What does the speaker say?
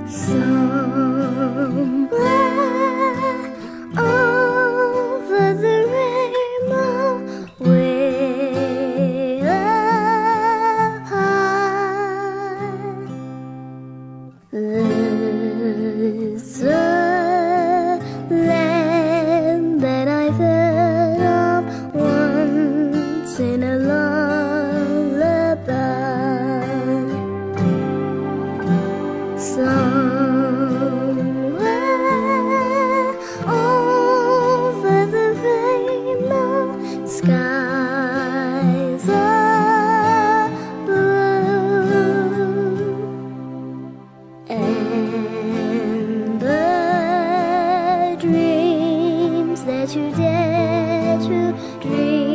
Somewhere over the rainbow, way up high, there's a land that I've heard of once in a lullaby. Somewhere over the rainbow, skies are blue, and the dreams that you dare to dream